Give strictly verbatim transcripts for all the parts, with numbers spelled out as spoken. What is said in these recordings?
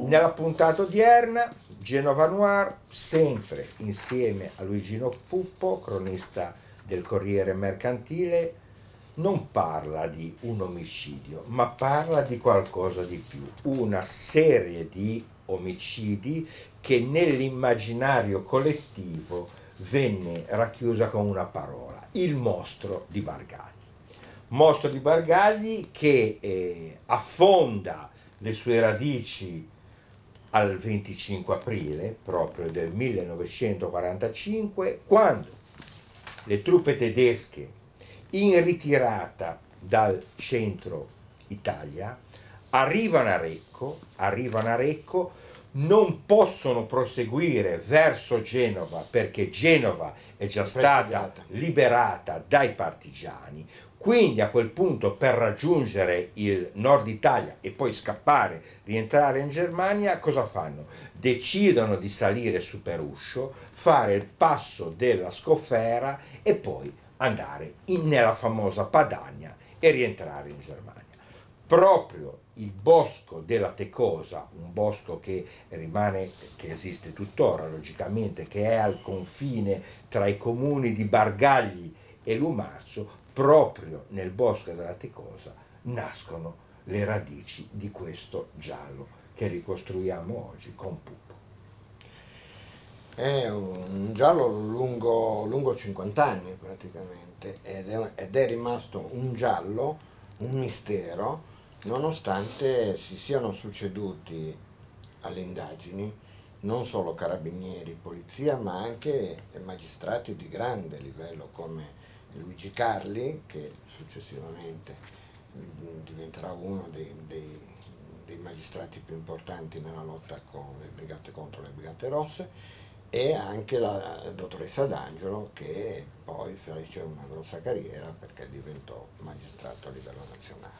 Nella puntata odierna, Genova Noir, sempre insieme a Luigino Puppo, cronista del Corriere Mercantile, non parla di un omicidio, ma parla di qualcosa di più, una serie di omicidi che nell'immaginario collettivo venne racchiusa con una parola, il mostro di Bargagli. Mostro di Bargagli che eh, affonda le sue radici al venticinque aprile proprio del millenovecentoquarantacinque, quando le truppe tedesche in ritirata dal centro Italia arrivano a Recco, arrivano a Recco, non possono proseguire verso Genova perché Genova è già stata liberata dai partigiani. Quindi a quel punto, per raggiungere il nord Italia e poi scappare, rientrare in Germania, cosa fanno? Decidono di salire su Peruscio, fare il passo della Scofera e poi andare in, nella famosa Padania e rientrare in Germania. Proprio il bosco della Tecosa, un bosco che rimane, che esiste tuttora logicamente, che è al confine tra i comuni di Bargagli e Lumarzo, proprio nel bosco della Tecosa nascono le radici di questo giallo che ricostruiamo oggi con Puppo. È un giallo lungo, lungo cinquanta anni praticamente ed è, ed è rimasto un giallo, un mistero, nonostante si siano succeduti alle indagini non solo carabinieri, polizia, ma anche magistrati di grande livello come Luigi Carli, che successivamente diventerà uno dei, dei, dei magistrati più importanti nella lotta con le brigate, contro le Brigate Rosse, e anche la dottoressa D'Angelo, che poi fece una grossa carriera perché diventò magistrato a livello nazionale.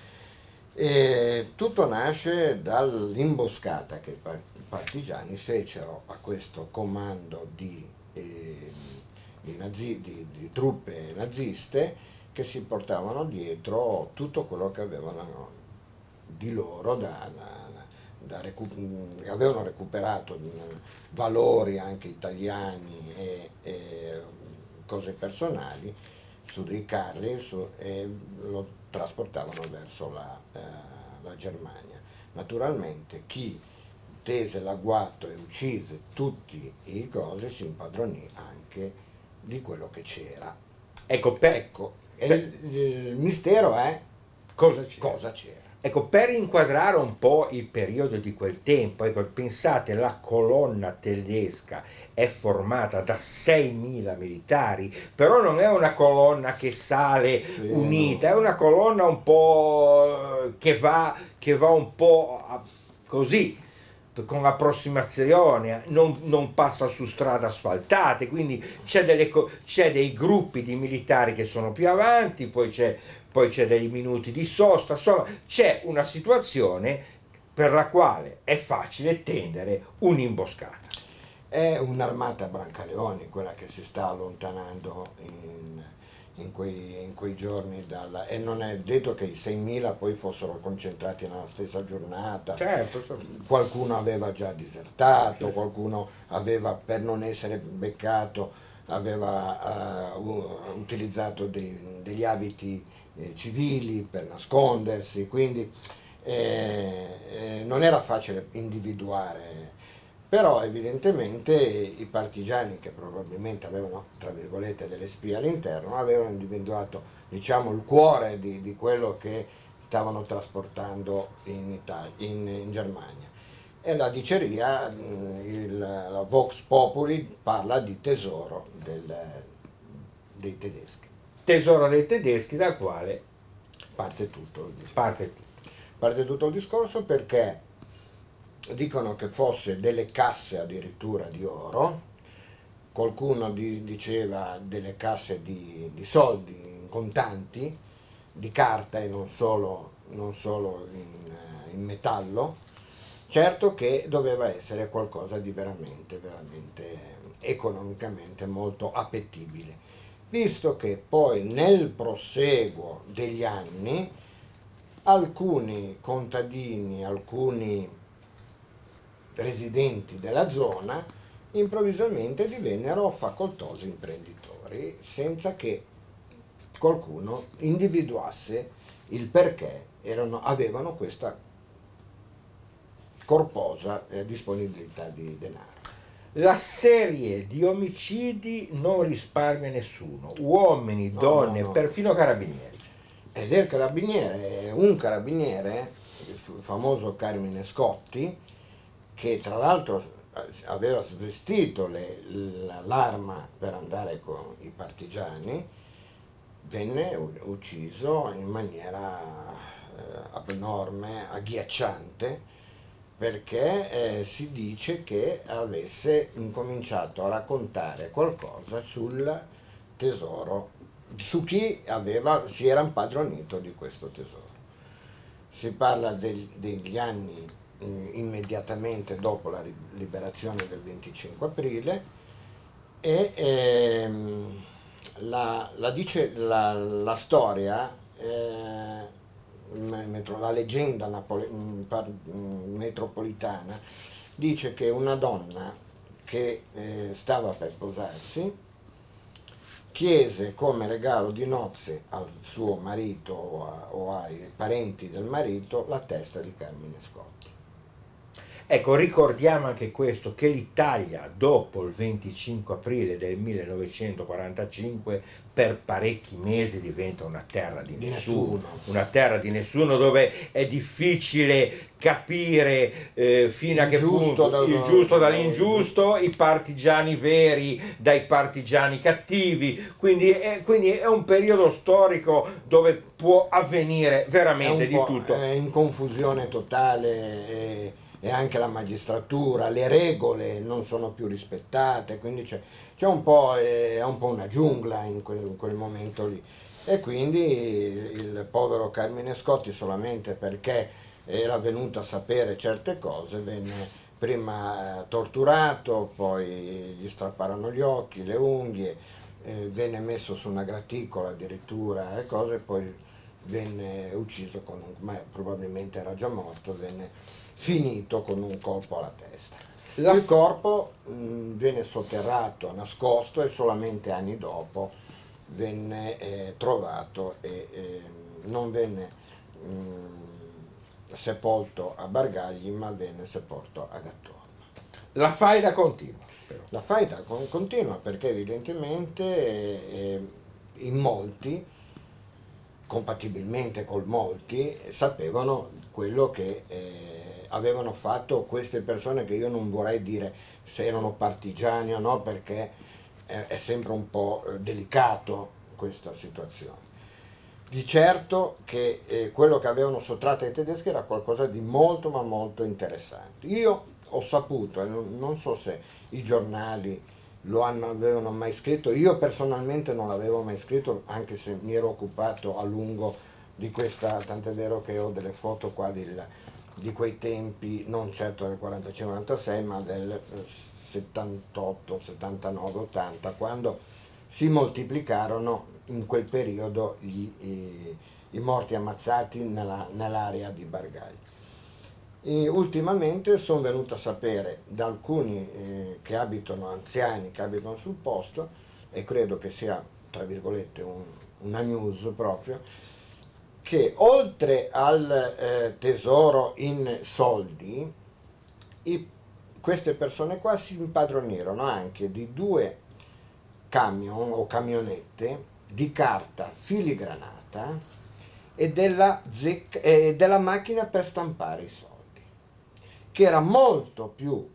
E tutto nasce dall'imboscata che i partigiani fecero a questo comando di, eh, di, nazi, di, di truppe naziste che si portavano dietro tutto quello che avevano di loro da, da, da recu- avevano recuperato valori anche italiani e, e cose personali su dei carri su, e lo trasportavano verso la, eh, la Germania. Naturalmente chi tese l'agguato e uccise tutti i cosi si impadronì anche di quello che c'era. Ecco, per, ecco e il, il mistero è cosa c'era. Cosa c'era. Ecco, per inquadrare un po' il periodo di quel tempo, ecco, pensate, la colonna tedesca è formata da seimila militari, però non è una colonna che sale sì, unita, no. È una colonna un po' che va, che va un po' a, così, con approssimazione, non, non passa su strade asfaltate, quindi c'è, delle, c'è dei gruppi di militari che sono più avanti, poi c'è poi c'è dei minuti di sosta, insomma c'è una situazione per la quale è facile tendere un'imboscata. È un'armata Brancaleoni quella che si sta allontanando in, in, quei, in quei giorni dalla, e non è detto che i seimila poi fossero concentrati nella stessa giornata. Certo, certo. Qualcuno aveva già disertato, qualcuno aveva, per non essere beccato, aveva uh, utilizzato dei, degli abiti eh, civili per nascondersi, quindi eh, eh, non era facile individuare. Però evidentemente i partigiani, che probabilmente avevano tra virgolette delle spie all'interno, avevano individuato, diciamo, il cuore di, di quello che stavano trasportando in, Italia, in, in Germania. E la diceria, il, la Vox Populi, parla di tesoro del, dei tedeschi. Tesoro dei tedeschi, dal quale parte tutto il discorso. Parte tutto. Parte tutto il discorso perché dicono che fosse delle casse addirittura di oro, qualcuno di, diceva delle casse di, di soldi in contanti, di carta e non solo, non solo in, in metallo. Certo che doveva essere qualcosa di veramente, veramente economicamente molto appetibile, visto che poi nel proseguo degli anni alcuni contadini, alcuni residenti della zona improvvisamente divennero facoltosi imprenditori senza che qualcuno individuasse il perché erano, avevano questa corposa eh, disponibilità di denaro. La serie di omicidi non risparmia nessuno, uomini, No, donne, no, no. perfino carabinieri. Ed è il carabiniere, un carabiniere, il famoso Carmine Scotti, che tra l'altro aveva svestito le- l'arma per andare con i partigiani, venne ucciso in maniera eh, abnorme, agghiacciante, perché eh, si dice che avesse incominciato a raccontare qualcosa sul tesoro, su chi aveva, si era impadronito di questo tesoro. Si parla del- degli anni eh, immediatamente dopo la ri- liberazione del venticinque aprile e ehm, la, la dice la, la storia, eh, metro- la leggenda napole- mm, par- mm, metropolitana dice che una donna che eh, stava per sposarsi chiese come regalo di nozze al suo marito o, a- o ai parenti del marito la testa di Carmine Scotti. Ecco, ricordiamo anche questo, che l'Italia dopo il venticinque aprile del millenovecentoquarantacinque per parecchi mesi diventa una terra di Di nessuno, nessuno. una terra di nessuno dove è difficile capire eh, fino a Il che giusto punto dal- il giusto dal- dall'ingiusto, i partigiani veri dai partigiani cattivi, quindi è, quindi è un periodo storico dove può avvenire È veramente un di po' tutto. è in confusione totale e, e anche la magistratura, le regole non sono più rispettate, quindi c'è, c'è un po', è un po' una giungla in quel, in quel momento lì. E quindi il povero Carmine Scotti, solamente perché era venuto a sapere certe cose, venne prima eh, torturato, poi gli strapparono gli occhi, le unghie, eh, venne messo su una graticola addirittura e cose, poi venne ucciso con un, ma probabilmente era già morto, venne finito con un colpo alla testa. La Il corpo mh, venne sotterrato, nascosto e solamente anni dopo venne eh, trovato e eh, non venne mh, sepolto a Bargagli ma venne sepolto ad Attorno. La faida continua, però. La faida con- continua perché evidentemente eh, eh, in molti, compatibilmente col molti, sapevano quello che eh, avevano fatto queste persone, che io non vorrei dire se erano partigiani o no, perché eh, è sempre un po' eh, delicato questa situazione. Di certo che eh, quello che avevano sottratto ai tedeschi era qualcosa di molto ma molto interessante. Io ho saputo, e non, non so se i giornali lo hanno, avevano mai scritto, io personalmente non l'avevo mai scritto, anche se mi ero occupato a lungo di questa, tant'è vero che ho delle foto qua di, di quei tempi, non certo del quarantacinque quarantasei, ma del eh, settantotto, settantanove, ottanta, quando si moltiplicarono in quel periodo gli, i, i morti ammazzati nella, nell'area di Bargagli. E ultimamente sono venuto a sapere da alcuni eh, che abitano, anziani che abitano sul posto, e credo che sia tra virgolette un, una news proprio, che oltre al eh, tesoro in soldi, i, queste persone qua si impadronirono anche di due camion o camionette di carta filigranata e della, zecca, e della macchina per stampare i soldi, che era molto più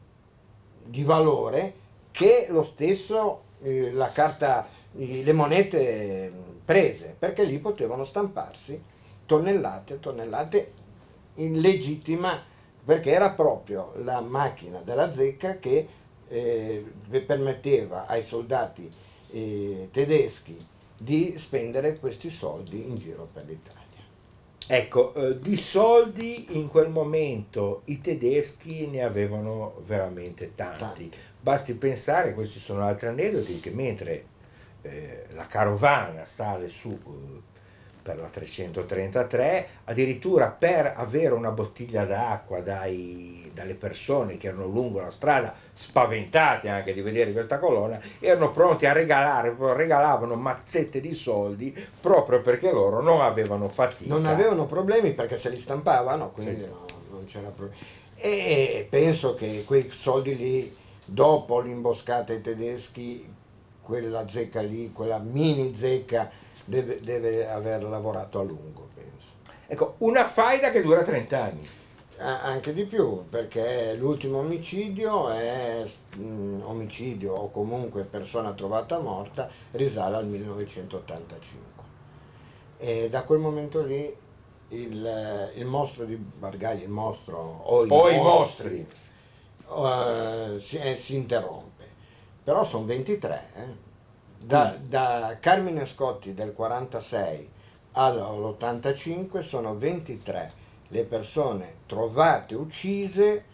di valore che lo stesso eh, la carta, eh, le monete prese, perché lì potevano stamparsi tonnellate e tonnellate in legittima, perché era proprio la macchina della zecca che eh, permetteva ai soldati eh, tedeschi di spendere questi soldi in giro per l'Italia. Ecco, eh, di soldi in quel momento i tedeschi ne avevano veramente tanti. Tanti. Basti pensare, questi sono altri aneddoti, che mentre eh, la carovana sale su eh, per la trecentotrentatré, addirittura per avere una bottiglia d'acqua dai, dalle persone che erano lungo la strada, spaventate anche di vedere questa colonna, erano pronti a regalare, regalavano mazzette di soldi proprio perché loro non avevano fatica. Non avevano problemi perché se li stampavano, quindi Sì, sì. no, non c'era problema. E penso che quei soldi lì, dopo l'imboscata ai tedeschi, quella zecca lì, quella mini zecca, deve, deve aver lavorato a lungo, penso. Ecco, una faida che dura trenta anni. Ah, anche di più, perché l'ultimo omicidio è mm, omicidio o comunque persona trovata morta, risale al millenovecentottantacinque. E da quel momento lì il, il mostro di Bargagli, il mostro o i, O i mostri, mostri. eh, si, eh, si interrompe. Però sono ventitré, eh. Da, da Carmine Scotti del quarantasei all'ottantacinque sono ventitré le persone trovate uccise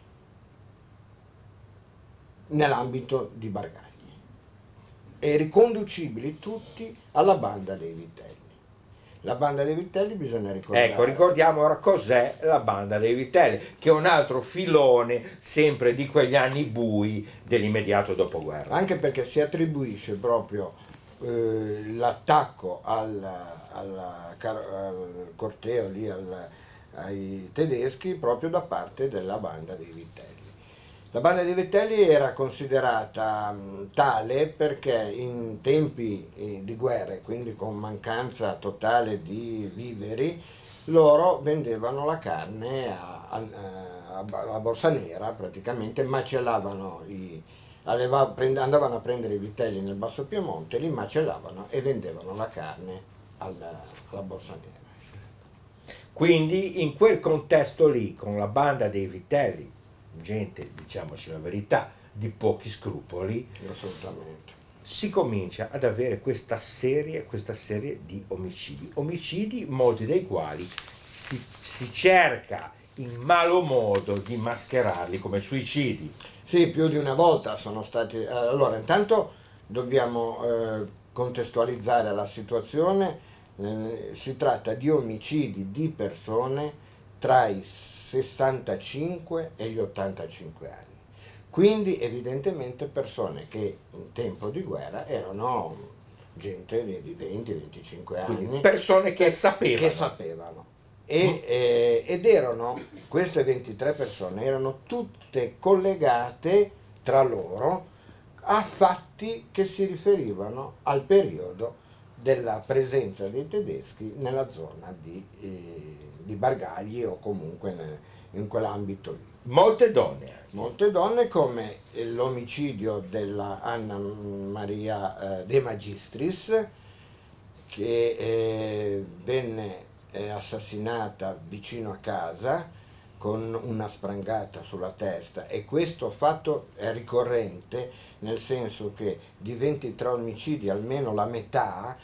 nell'ambito di Bargagli e riconducibili tutti alla banda dei Vitelli. La banda dei Vitelli bisogna ricordare. Ecco, ricordiamo ora cos'è la banda dei Vitelli, che è un altro filone sempre di quegli anni bui dell'immediato dopoguerra. Anche perché si attribuisce proprio eh, l'attacco al, al, al corteo lì, al, ai tedeschi proprio da parte della banda dei Vitelli. La banda dei Vitelli era considerata mh, tale perché in tempi eh, di guerre, quindi con mancanza totale di viveri, loro vendevano la carne a, a, a, alla Borsa Nera, praticamente macellavano i, alleva, prend, andavano a prendere i vitelli nel Basso Piemonte, li macellavano e vendevano la carne alla, alla Borsa Nera. Quindi in quel contesto lì, con la banda dei Vitelli, gente, diciamoci la verità, di pochi scrupoli, Assolutamente. si comincia ad avere questa serie, questa serie di omicidi. Omicidi, molti dei quali si, si cerca in malo modo di mascherarli come suicidi. Sì, più di una volta sono stati... Allora, intanto dobbiamo eh, contestualizzare la situazione. Eh, si tratta di omicidi di persone tra i sessantacinque e gli ottantacinque anni. Quindi evidentemente persone che in tempo di guerra erano gente di venti venticinque anni. Quindi persone che sapevano. Che sapevano. E, eh, ed erano, queste ventitré persone erano tutte collegate tra loro a fatti che si riferivano al periodo della presenza dei tedeschi nella zona di, eh, di Bargagli o comunque nel, in quell'ambito lì. Molte donne. Molte donne, come l'omicidio della Anna Maria eh, De Magistris, che eh, venne eh, assassinata vicino a casa con una sprangata sulla testa, e questo fatto è ricorrente nel senso che di ventitré omicidi almeno la metà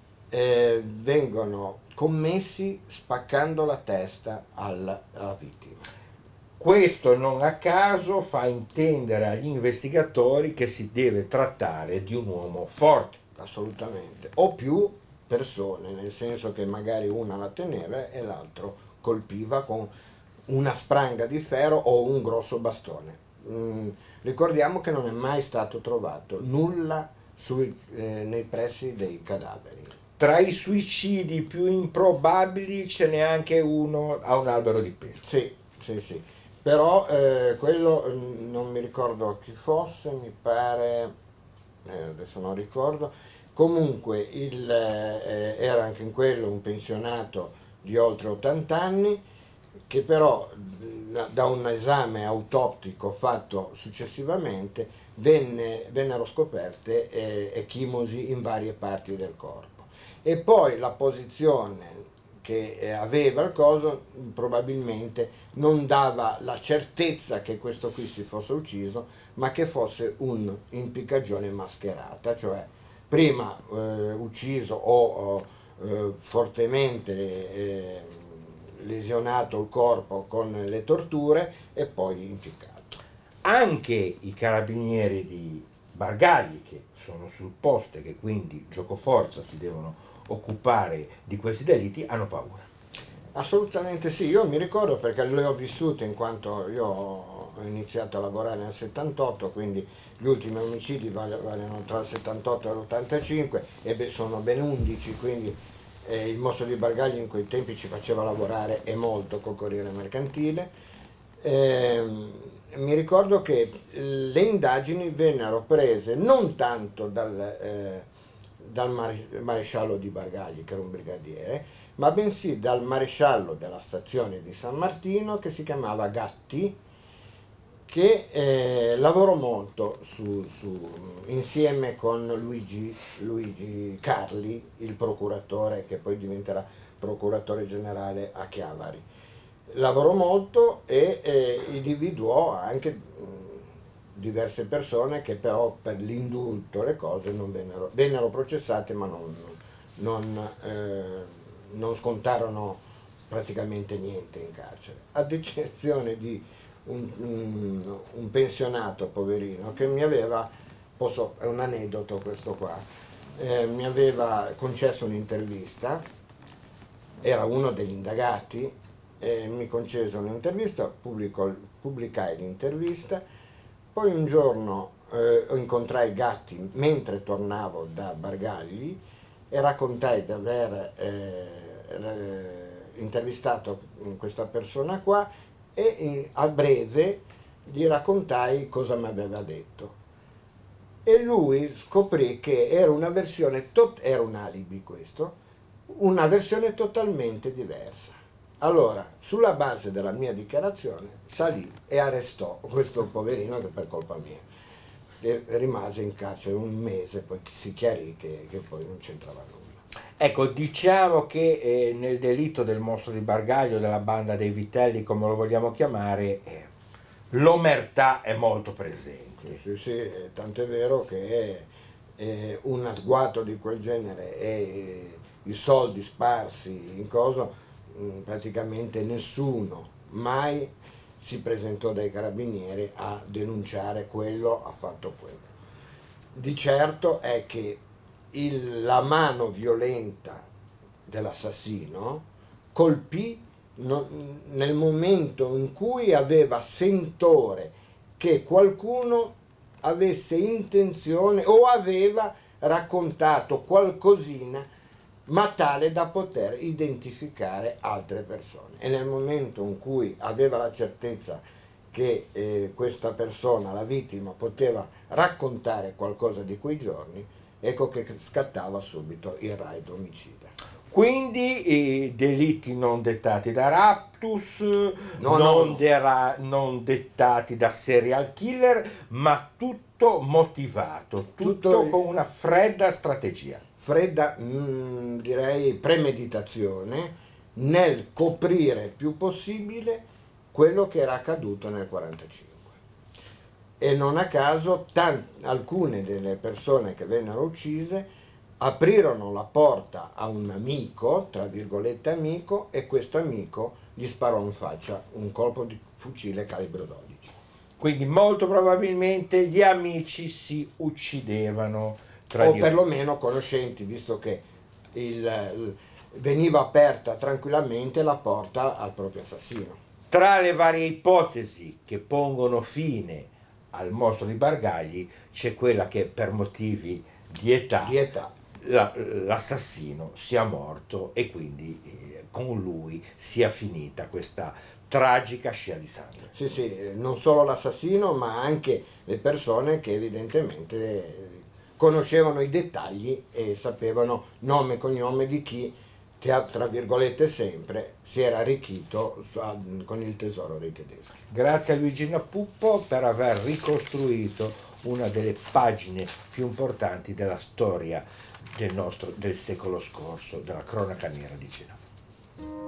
eh, vengono commessi spaccando la testa alla, alla vittima. Questo non a caso fa intendere agli investigatori che si deve trattare di un uomo forte. Assolutamente. O più persone, nel senso che magari una la teneva e l'altro colpiva con una spranga di ferro o un grosso bastone. Mm, ricordiamo che non è mai stato trovato nulla sui, eh, nei pressi dei cadaveri. Tra i suicidi più improbabili ce n'è anche uno a un albero di pesca. Sì, sì, sì. Però eh, quello non mi ricordo chi fosse, mi pare, eh, adesso non ricordo, comunque il, eh, era anche in quello un pensionato di oltre ottanta anni, che però da un esame autoptico fatto successivamente venne, vennero scoperte eh, echimosi in varie parti del corpo. E poi la posizione che aveva il coso probabilmente non dava la certezza che questo qui si fosse ucciso, ma che fosse un'impiccagione mascherata, cioè prima eh, ucciso o eh, fortemente eh, lesionato il corpo con le torture e poi impiccato. Anche i carabinieri di Bargagli, che sono sul posto e che quindi giocoforza si devono occupare di questi delitti hanno paura. Assolutamente sì, io mi ricordo perché le ho vissute in quanto io ho iniziato a lavorare nel settantotto, quindi gli ultimi omicidi valgono tra il settantotto e l'ottantacinque e beh, sono ben undici, quindi eh, il mostro di Bargagli in quei tempi ci faceva lavorare e molto col Corriere Mercantile. Eh, mi ricordo che le indagini vennero prese non tanto dal, eh, dal maresciallo di Bargagli, che era un brigadiere, ma bensì dal maresciallo della stazione di San Martino che si chiamava Gatti, che eh, lavorò molto su, su, insieme con Luigi, Luigi Carli, il procuratore che poi diventerà procuratore generale a Chiavari. Lavorò molto e eh, individuò anche mh, diverse persone che però per l'indulto le cose non vennero, vennero processate ma non, non eh, non scontarono praticamente niente in carcere, ad eccezione di un, un, un pensionato poverino che mi aveva, posso, è un aneddoto questo qua, eh, mi aveva concesso un'intervista, era uno degli indagati, eh, mi concese un'intervista, pubblico, pubblicai l'intervista, poi un giorno eh, incontrai Gatti mentre tornavo da Bargagli e raccontai di aver eh, intervistato questa persona qua e in, a breve gli raccontai cosa mi aveva detto e lui scoprì che era una versione, tot, era un alibi questo, una versione totalmente diversa. Allora, sulla base della mia dichiarazione, salì e arrestò questo poverino che per colpa mia e rimase in carcere un mese, poi si chiarì che, che poi non c'entrava nulla. Ecco, diciamo che eh, nel delitto del mostro di Bargaglio, della banda dei Vitelli, come lo vogliamo chiamare, eh, l'omertà è molto presente. Sì, sì, sì, tant'è vero che eh, un agguato di quel genere e i soldi sparsi in cosa, mh, praticamente nessuno mai si presentò dai carabinieri a denunciare quello, ha fatto quello. Di certo è che il, la mano violenta dell'assassino colpì no, nel momento in cui aveva sentore che qualcuno avesse intenzione o aveva raccontato qualcosina ma tale da poter identificare altre persone, e nel momento in cui aveva la certezza che eh, questa persona, la vittima, poteva raccontare qualcosa di quei giorni, ecco che scattava subito il raid omicida. Quindi i delitti non dettati da raptus, No, non, no, no. dera- non dettati da serial killer, ma tutto motivato, tutto, Tutto- con una fredda strategia. Fredda, mh, direi, premeditazione nel coprire il più possibile quello che era accaduto nel quarantacinque. E non a caso tant- alcune delle persone che vennero uccise aprirono la porta a un amico, tra virgolette amico, e questo amico gli sparò in faccia un colpo di fucile calibro dodici. Quindi molto probabilmente gli amici si uccidevano tra O di loro. perlomeno conoscenti, visto che il, il- veniva aperta tranquillamente la porta al proprio assassino. Tra le varie ipotesi che pongono fine al mostro di Bargagli c'è quella che per motivi di età, Di età. la- l'assassino sia morto e quindi eh, con lui sia finita questa tragica scia di sangue. Sì, sì, non solo l'assassino, ma anche le persone che evidentemente eh, conoscevano i dettagli e sapevano nome e cognome di chi, tra tra virgolette sempre, si era arricchito su- a- con il tesoro dei tedeschi. Grazie a Luigi Puppo per aver ricostruito una delle pagine più importanti della storia del, nostro, del secolo scorso, della cronaca nera di Genova.